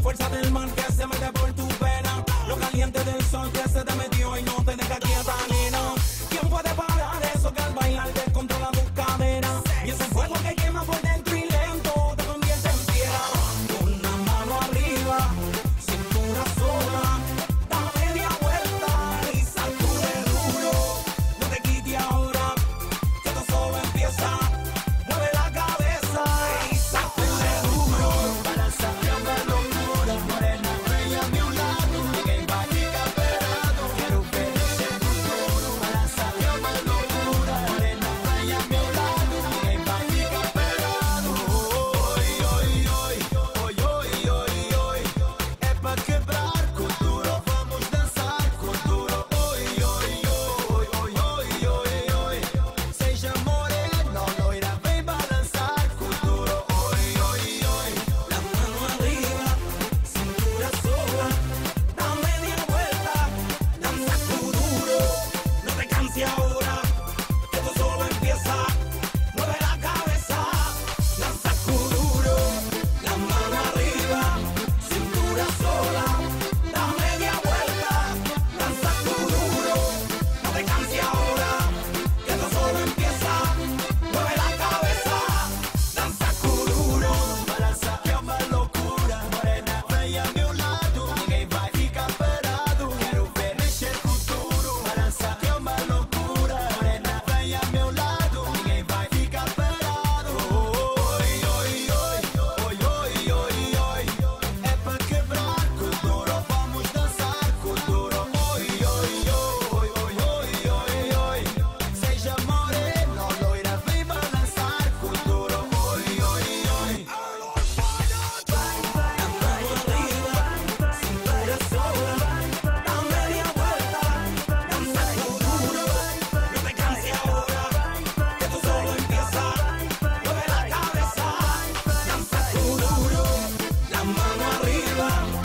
fuerza del mar que se mete por tu pena, lo caliente del sol que se te metió y no te deja quieta, nena. ¿Quién puede parar eso que al bailar descontrola tus caderas? Y ese fuego que quema por dentro y lento te convierte en piedra. Con una mano arriba, cintura sola, da media vuelta y sacude duro. No te quites ahora, que esto solo empieza. Mueve la cabeza y sacude duro. Balanza una locura, morena bella a mi lado, ninguém vai ficar parado. Quero ver esse futuro. Balança uma loucura, morena bella a mi lado, ninguém vai ficar parado. Oi, oi, oi, oi, oi, oi, oi. É pra quebrar com duro, vamos dançar com duro. Oi, oi, oi, oi, oi, oi, oi. Seja morena, loira, vem balançar com duro. Oi, oi, oi. La mano arriba, cintura sola, da media vuelta, danza duro. No te canses ahora, que esto solo empieza. Mueve la cabeza, danza duro. La mano arriba, cintura sola, da media vuelta, danza duro. No te canses ahora, que esto solo empieza. Mueve la cabeza, danza duro. Balança é uma loucura, morena vem a meu lado, ninguém vai ficar parado. Quero ver mexer com duro. Balança é uma loucura, morena vem a meu lado, ninguém vai ficar parado. Oi, oi, oi, oi, oi, oi, oi. É pra quebrar com duro, vamos dançar com duro. Oi, oi, oi, oi, oi, oi, oi. Seja morena, loira, vem balançar com duro. Oi, oi, oi. La mano arriba, cintura sola, da media vuelta, danza duro. No te canses ahora, que esto solo empieza. Mueve la cabeza, danza duro. La mano arriba,